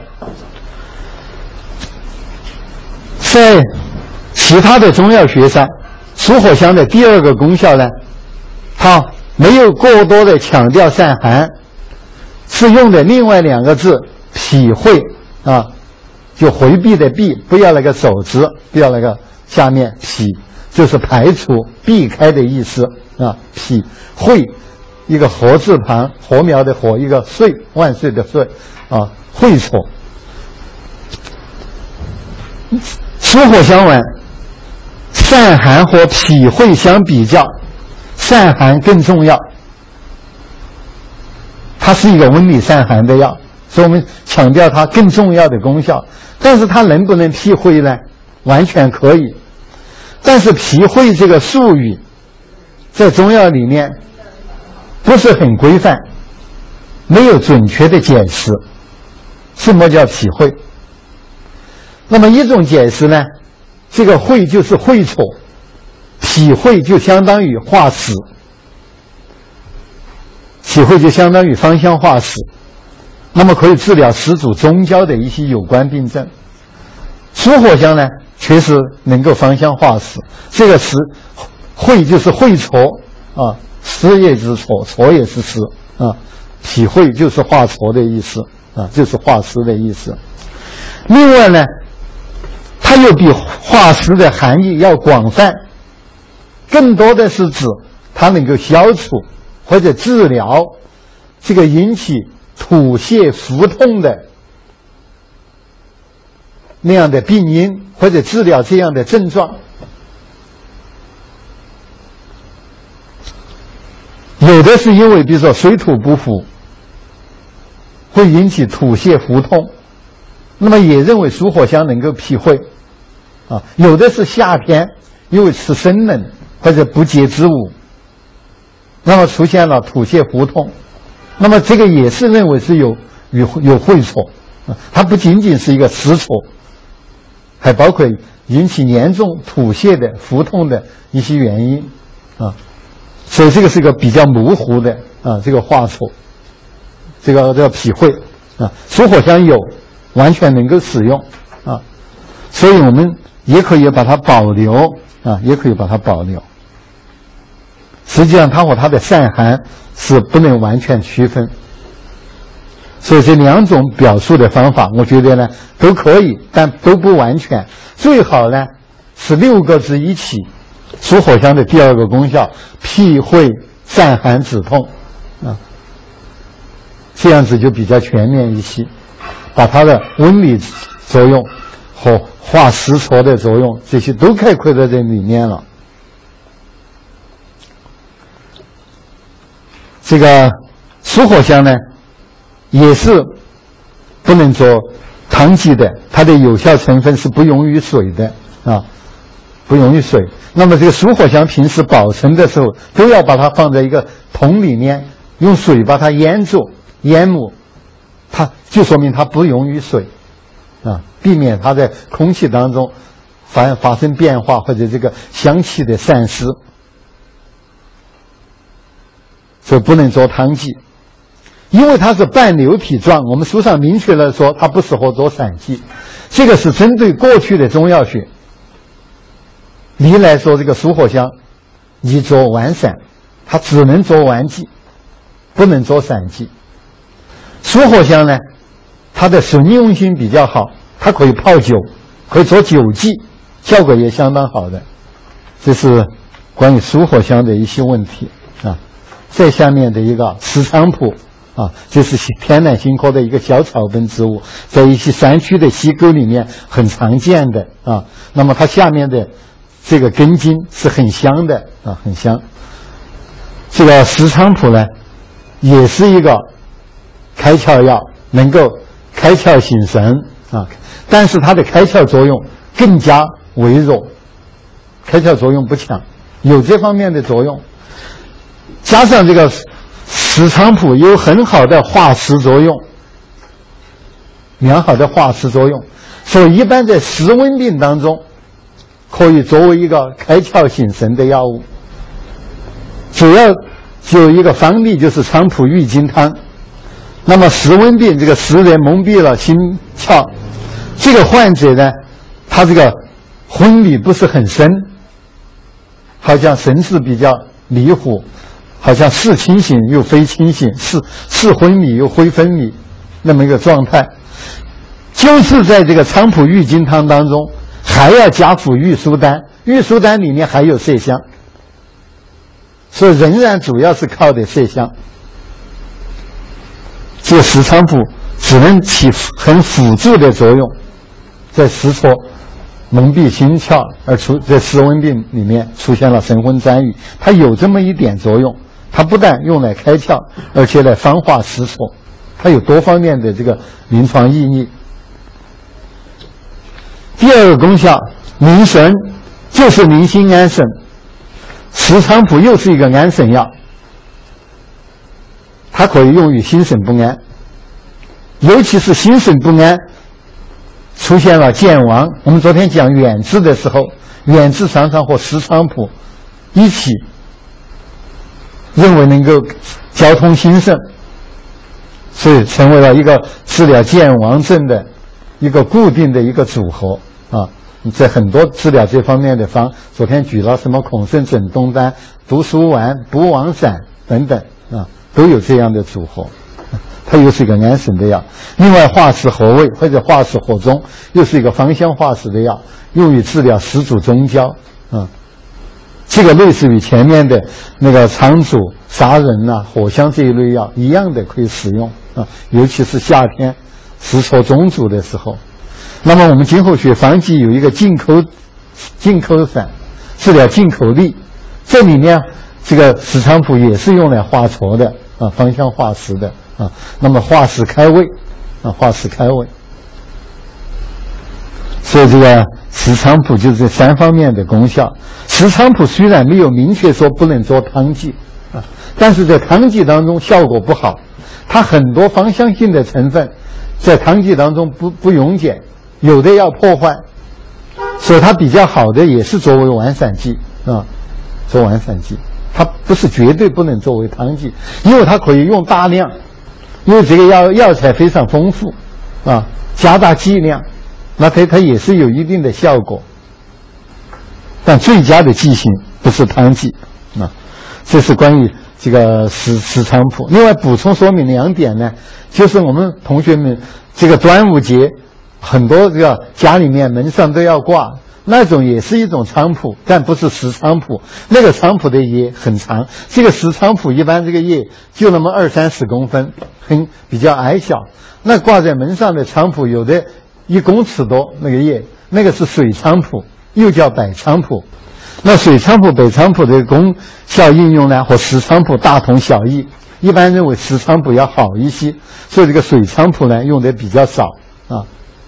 在其他的中药学上，属火香的第二个功效呢，它没有过多的强调散寒，是用的另外两个字脾会啊，就回避的避，不要那个手字，不要那个下面脾，就是排除避开的意思啊。脾会一个禾字旁，禾苗的禾，一个岁，万岁的岁啊，会所。属火香丸散寒和脾会相比较，散寒更重要，它是一个温里散寒的药，所以我们强调它更重要的功效。但是它能不能脾会呢？完全可以。但是脾会这个术语在中药里面不是很规范，没有准确的解释什么叫脾会。那么一种解释呢，这个会就是会所，脾会就相当于化湿，脾会就相当于芳香化湿，那么可以治疗湿阻中焦的一些有关病症。属火香呢，确实能够芳香化湿，这个湿会就是会挫啊，湿也是挫，挫也是湿啊，脾会就是化挫的意思啊，就是化湿的意思。另外呢，它又比化湿的含义要广泛，更多的是指它能够消除或者治疗这个引起吐泻腹痛的那样的病因，或者治疗这样的症状。有的是因为比如说水土不服会引起吐泻腹痛，那么也认为属火香能够脾会啊。有的是夏天因为吃生冷或者不洁之物，那么出现了吐泻腹痛， 那么这个也是认为是有有有会错啊，它不仅仅是一个实错，还包括引起严重吐泻的、腹痛的一些原因啊，所以这个是一个比较模糊的啊这个化错，这个叫脾会啊，属火香有完全能够使用啊，所以我们也可以把它保留啊，也可以把它保留。实际上，它和它的散寒是不能完全区分，所以这两种表述的方法，我觉得呢都可以，但都不完全。最好呢是六个字一起。属火香的第二个功效，脾会散寒止痛啊，这样子就比较全面一些，把它的温理作用和化湿挫的作用这些都概括在这里面了。这个属火香呢，也是不能做汤剂的，它的有效成分是不溶于水的啊，不溶于水。那么这个属火香平时保存的时候，都要把它放在一个桶里面，用水把它淹住、淹没，它就说明它不溶于水啊，避免它在空气当中发发生变化或者这个香气的散失。所以不能做汤剂，因为它是半流体状，我们书上明确了说它不适合做散剂。这个是针对过去的中药学。历来说这个属火香宜做丸散，它只能做丸剂，不能做散剂。属火香呢，它的顺用性比较好，它可以泡酒，可以做酒剂，效果也相当好的。这是关于属火香的一些问题啊。再下面的一个石菖蒲啊，这是天南星科的一个小草本植物，在一些山区的溪沟里面很常见的啊。那么它下面的这个根茎是很香的啊，很香。这个石菖蒲呢，也是一个开窍药，能够开窍醒神啊，但是它的开窍作用更加微弱，开窍作用不强，有这方面的作用。加上这个石菖蒲有很好的化湿作用，良好的化湿作用，所以一般在湿温病当中可以作为一个开窍醒神的药物。主要就一个方例，就是菖蒲郁金汤。那么湿温病，这个湿热蒙蔽了心窍，这个患者呢，他这个昏迷不是很深，好像神志比较迷糊，好像是清醒又非清醒，是是昏迷又非昏迷，那么一个状态。就是在这个菖蒲郁金汤当中，还要加辅玉苏丹，玉苏丹里面还有麝香，所以仍然主要是靠的麝香。这个石菖蒲只能起很辅助的作用，在湿挫蒙蔽心窍而出，在湿温病里面出现了神昏沾雨，它有这么一点作用。它不但用来开窍，而且来方化湿挫，它有多方面的这个临床意义。第二个功效，宁神，就是宁心安神。石菖蒲又是一个安神药，它可以用于心神不安，尤其是心神不安出现了健忘。我们昨天讲远志的时候，远志常常和石菖蒲一起认为能够交通心肾，所以成为了一个治疗健忘症的一个固定的一个组合啊。在很多治疗这方面的方，昨天举了什么孔圣枕东丹、读书丸、补王散等等啊，都有这样的组合。它又是一个安神的药，另外化湿和胃或者化湿和中，又是一个芳香化湿的药，用于治疗湿阻中焦啊。这个类似于前面的那个苍术、杀人呐、啊、火香这一类药一样的可以使用啊，尤其是夏天湿挫中阻的时候。那么我们今后学方剂有一个进口进口散，治疗进口痢，这里面这个石菖蒲也是用来化挫的啊，芳香化湿的啊。那么化湿开胃啊，化湿开胃。所以这个石菖蒲就是这三方面的功效。石菖蒲虽然没有明确说不能做汤剂啊，但是在汤剂当中效果不好， 它很多芳香性的成分在汤剂当中不不溶解，有的要破坏，所以它比较好的也是作为丸散剂啊，做丸散剂，它不是绝对不能作为汤剂，因为它可以用大量，因为这个药药材非常丰富啊，加大剂量，那它它也是有一定的效果，但最佳的剂型不是汤剂啊。这是关于这个石石菖蒲。另外补充说明两点呢，就是我们同学们这个端午节很多这个家里面门上都要挂，那种也是一种菖蒲，但不是石菖蒲。那个菖蒲的叶很长，这个石菖蒲一般这个叶就那么二三十公分，很比较矮小。那挂在门上的菖蒲有的一公尺多，那个叶那个是水菖蒲，又叫百菖蒲。那水菖蒲、北菖蒲的功效应用呢，和石菖蒲大同小异。一般认为石菖蒲要好一些，所以这个水菖蒲呢用的比较少啊。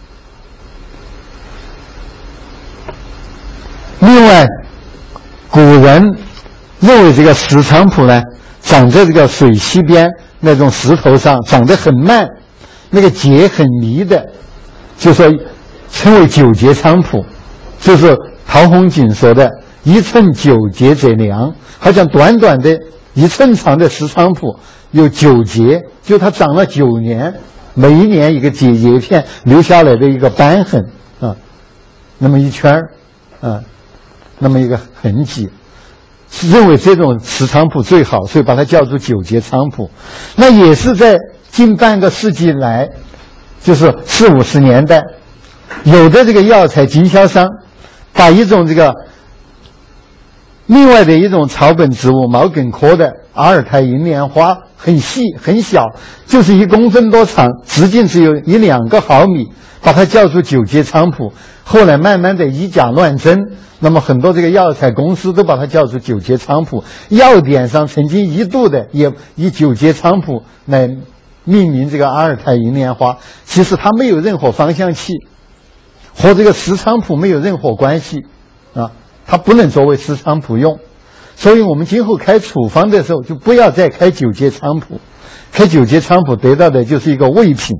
另外，古人认为这个石菖蒲呢长在这个水溪边那种石头上，长得很慢，那个节很密的，就说称为九节菖蒲，就是陶弘景说的一寸九节者良，好像短短的一寸长的石菖蒲有九节，就它长了九年，每一年一个节节片留下来的一个瘢痕啊，那么一圈儿啊，那么一个痕迹，认为这种石菖蒲最好，所以把它叫做九节菖蒲。那也是在近半个世纪来，就是四五十年代，有的这个药材经销商把一种这个另外的一种草本植物毛茛科的阿尔泰银莲花，很细很小，就是一公分多长，直径只有一两个毫米，把它叫做九节菖蒲。后来慢慢的以假乱真，那么很多这个药材公司都把它叫做九节菖蒲。药典上曾经一度的也以九节菖蒲来命名这个阿尔泰银莲花，其实它没有任何芳香气，和这个石菖蒲没有任何关系啊，它不能作为石菖蒲用。所以我们今后开处方的时候就不要再开九节菖蒲，开九节菖蒲得到的就是一个伪品。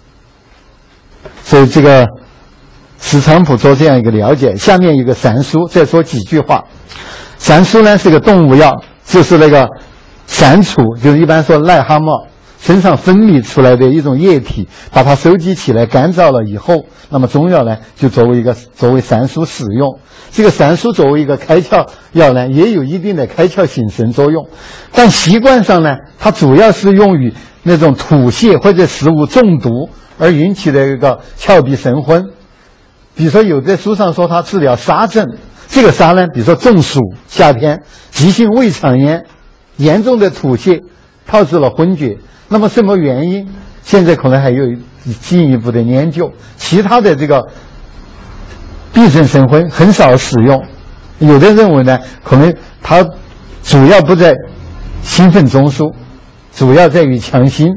所以这个石菖蒲做这样一个了解。下面一个蟾酥，再说几句话。蟾酥呢是个动物药，就是那个蟾蜍，就是一般说癞蛤蟆身上分泌出来的一种液体，把它收集起来干燥了以后，那么中药呢就作为一个作为蟾酥使用。这个蟾酥作为一个开窍药呢，也有一定的开窍醒神作用，但习惯上呢，它主要是用于那种吐泻或者食物中毒而引起的一个窍闭神昏。比如说有的书上说它治疗沙症，这个沙呢，比如说中暑，夏天急性胃肠炎，严重的吐泻导致了昏厥。那么什么原因？现在可能还有进一步的研究。其他的这个闭症神昏很少使用，有的认为呢，可能它主要不在兴奋中枢，主要在于强心。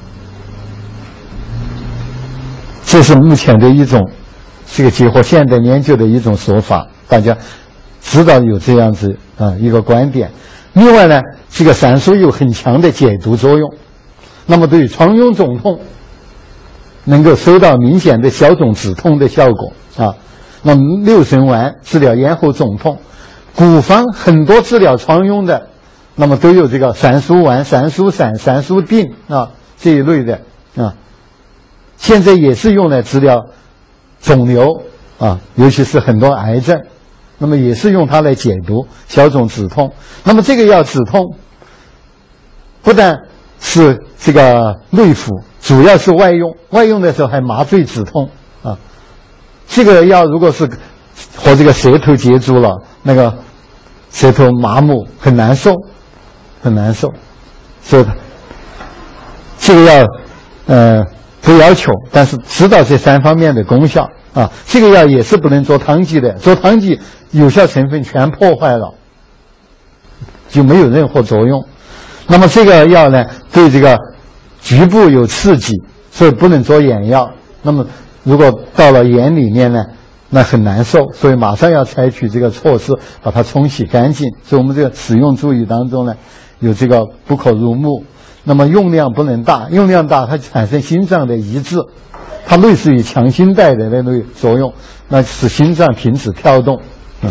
这是目前的一种这个结合现代研究的一种说法，大家知道有这样子啊一个观点。另外呢，这个蟾酥有很强的解毒作用，那么对于疮痈肿痛能够收到明显的消肿止痛的效果啊。那么六神丸治疗咽喉肿痛，古方很多治疗疮痈的，那么都有这个蟾酥丸、蟾酥散、蟾酥锭啊这一类的啊。现在也是用来治疗肿瘤啊，尤其是很多癌症，那么也是用它来解毒、消肿止痛。那么这个药止痛，不但是这个内服，主要是外用，外用的时候还麻醉止痛啊。这个药如果是和这个舌头接触了，那个舌头麻木很难受，很难受，所以这个药呃不要求，但是知道这三方面的功效啊。这个药也是不能做汤剂的，做汤剂有效成分全破坏了，就没有任何作用。那么这个药呢，对这个局部有刺激，所以不能做眼药。那么如果到了眼里面呢，那很难受，所以马上要采取这个措施，把它冲洗干净。所以我们这个使用注意当中呢，有这个不可入目。 那么用量不能大，用量大它产生心脏的抑制，它类似于强心带的那种作用，那使心脏停止跳动。嗯，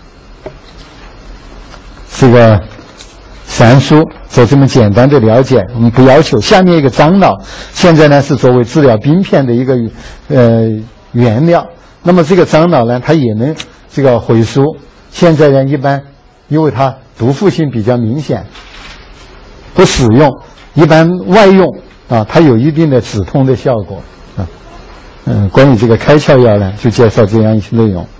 这个三苏做这么简单的了解，我们不要求。下面一个樟脑，现在呢是作为治疗病变的一个呃原料。那么这个樟脑呢，它也能这个回苏。现在呢，一般因为它毒副性比较明显，不使用，一般外用啊，它有一定的止痛的效果啊。嗯，关于这个开窍药呢，就介绍这样一些内容。